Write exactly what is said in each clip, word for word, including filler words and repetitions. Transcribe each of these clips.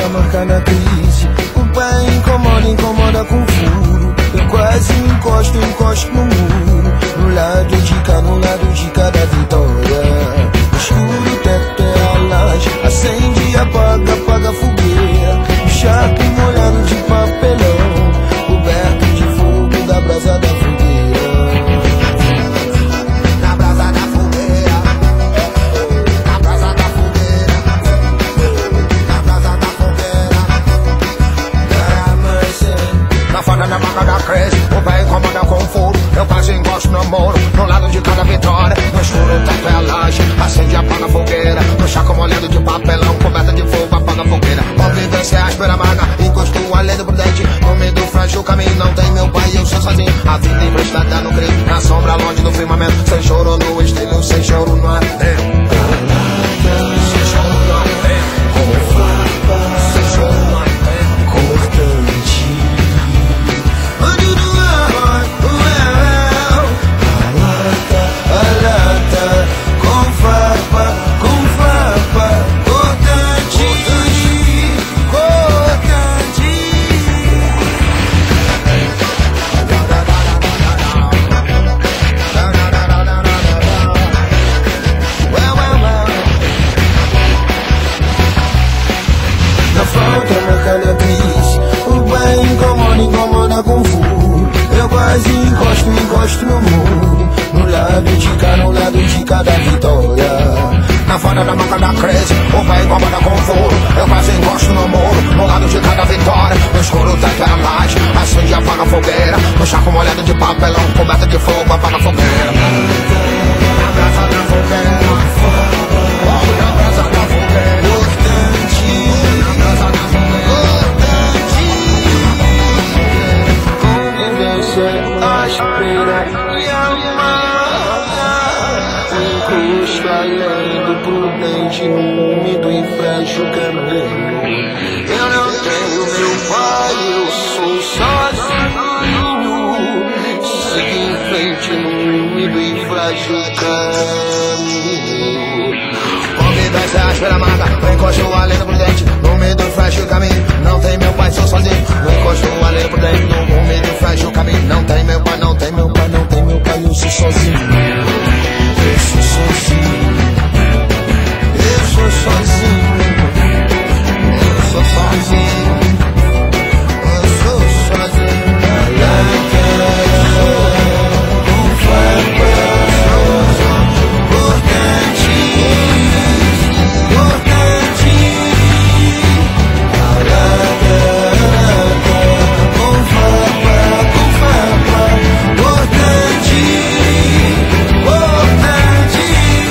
falta marca na crise. O pé incomoda, incomoda com furo. Eu quase encosto, encosto no muro. No lado de cá, no lado de cada vitória. Escuro, o teto é a laje. Acende, apaga, apaga a fogueira. O chaco molhado de papelão, coberto de fogo da brasa da fogueira. Na brasa da fogueira. Na brasa da fogueira. Na brasa da fogueira. Na fada da maca da crise, o pé incomoda com furo. Eu quase encosto no muro, no lado de cada vitória. No escuro, o teto é a laje. Acende, apaga a fogueira. No chaco molhado de papelão, coberta de fogo, apaga a fogueira. Convivência áspera, amarga, encosto além do prudente. No meio do frágil caminho, não tem meu pai, eu sou sozinho. A vida emprestada no grito, na sombra, longe do firmamento. Sem choro no estilo, sem choro no ardeu. Sem choro no ardeu. Com farpa, sem choro no ardeu. Cortante. Onde do ar, o el. A lata, a lata. Com farpa, com farpa. Cortante, cortante. Well, well, well. Na falta, marca na crise. O pé incomoda, incomoda com furo. Eu quase encosto, encosto no muro. No lado de cá, no lado de cada vitória. Na fada da maca da crise, o pé incomoda com furo. Eu quase encosto no muro, no lado de cada vitória. No escuro, o teto é a laje. Acende, apaga a fogueira. No chaco molhado de papelão, coberta de fogo, apaga a fogueira. Na brasa da fogueira. Na brasa da fogueira. Cortante. Na brasa da fogueira. Convivência áspera e amarga. Um custo além do prudente, no úmido e frágil caminho. Eu não tenho meu pai, eu sou sozinho. Sigo em frente no úmido e frágil caminho. Convivência áspera, amarga, no encosto além do prudente. No meio do frágil caminho, não tem meu pai, sou sozinho. No encosto além do prudente, no meio do frágil caminho. Não tem meu pai, não tem meu pai, não tem meu pai, eu sou sozinho. Eu sou sozinho. Eu sou sozinho. Eu sou sozinho. Eu sou sozinho. Com farpa, cortante, cortante. Com farpa, com farpa, cortante, cortante.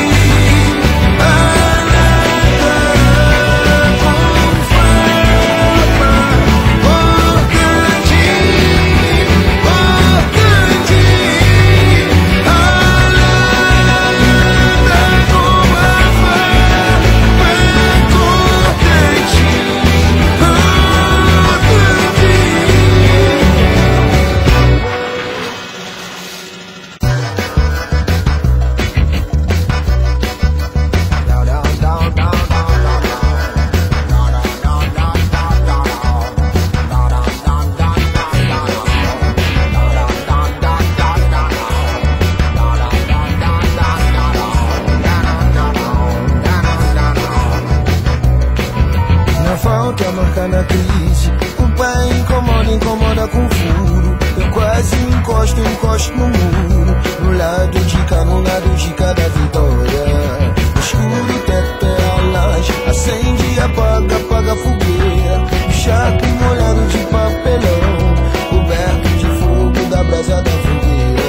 Falta marca na crise. O pé incomoda, incomoda com furo. Eu quase encosto, encosto no muro. No lado de cá, no lado de cada vitória. Escuro, o teto é a laje. Acende, apaga, apaga a fogueira. O chaco molhado de papelão, coberto de fogo da brasa da fogueira.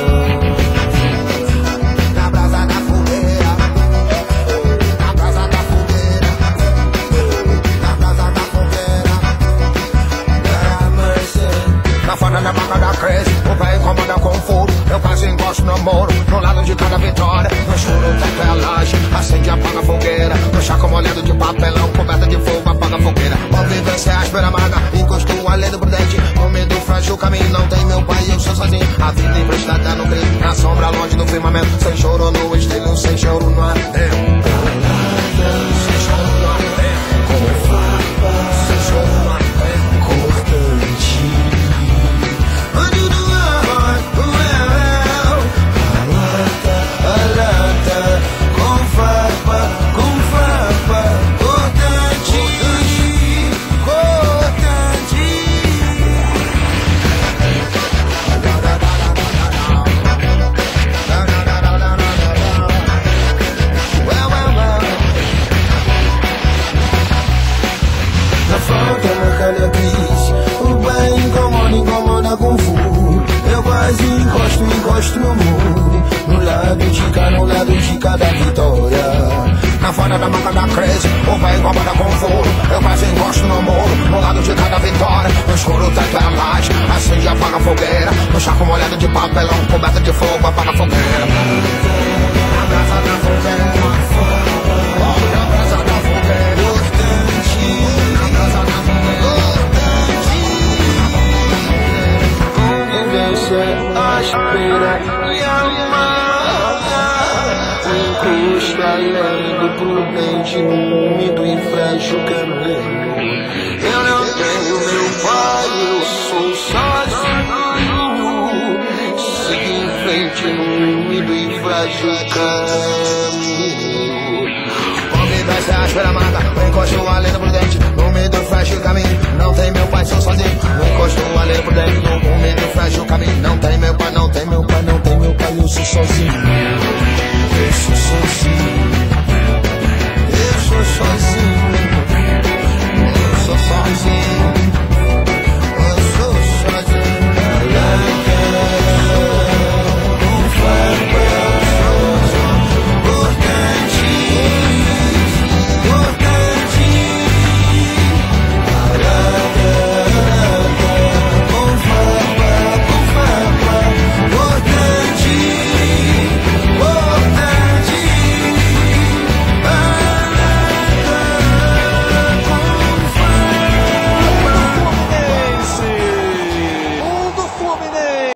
Na brasa da fogueira. Na brasa da fogueira. Na brasa da fogueira. Na fada da maca da crise, o pé incomoda com furo. Eu quase encosto no muro, no lado de cada vitória. No escuro, o teto é a laje. Acende, apaga a fogueira. No chaco molhado de papelão, coberta de fogo, apaga a fogueira. Convivência áspera, amarga, encosto além do prudente. No meio do frágil caminho, não tem meu pai, eu sou sozinho. A vida emprestada no grito, na sombra, longe do firmamento. Sem choro no estilo, sem choro no ardeu. Sem choro no ardeu. Com farpa, sem choro. encosto no muro. No lado de cá, no lado de cada vitória. Na fora da manga da crise, o pai incomoda com furo. Eu quase encosto no muro, no lado de cada vitória. No escuro o teto é a laje, acende e apaga a fogueira. No chaco molhado de papelão, coberto de fogo, apaga a fogueira. A brasa da fogueira, olha a brasa da fogueira. Importante, a brasa da fogueira. Convivência áspera e amarga. Encosto alegre, prudente, úmido e frágil caminho. Eu não tenho meu pai, eu sou sozinho. Sigo em frente no úmido e frágil caminho. Convivência áspera, amarga. Encosto alegre, prudente, úmido e frágil.